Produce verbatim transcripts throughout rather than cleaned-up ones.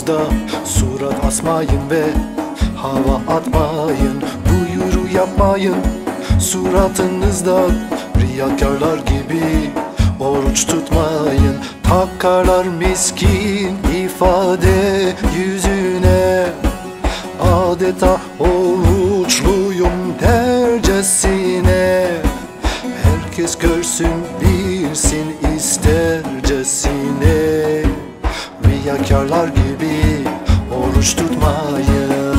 Hayatınızda surat asmayın ve hava atmayın. Duyuru yapmayın suratınızda, riyakarlar gibi oruç tutmayın. Takarlar miskin ifade yüzüne, adeta oruçluyum dercesine. Herkes görsün bilsin istercesine, riyakarlar gibi oruç tutmayın.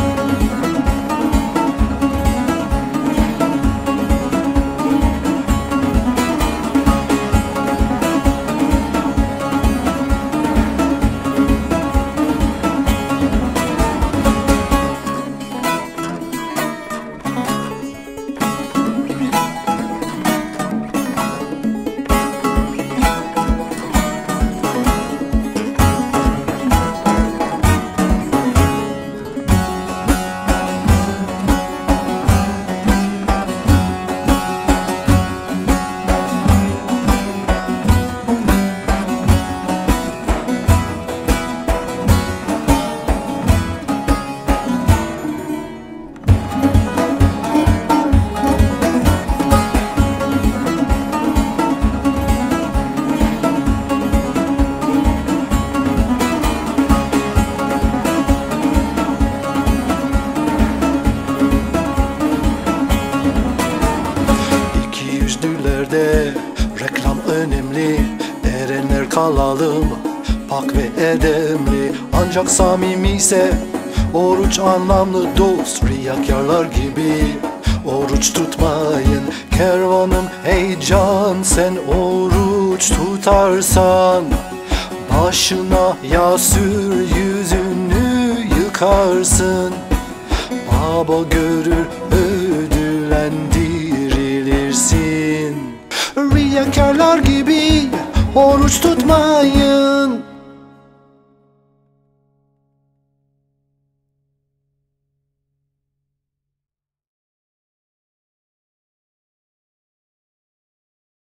Yüzlülerde reklam önemli, erenler kalalım pak ve edemli. Ancak samimi ise oruç anlamlı dost, riyakarlar gibi oruç tutmayın. Kervanım hey can, sen oruç tutarsan başına yağ sür, yüzünü yıkarsın. Baba görür ödüllendirilirsin. Riyakarlar gibi oruç tutmayın.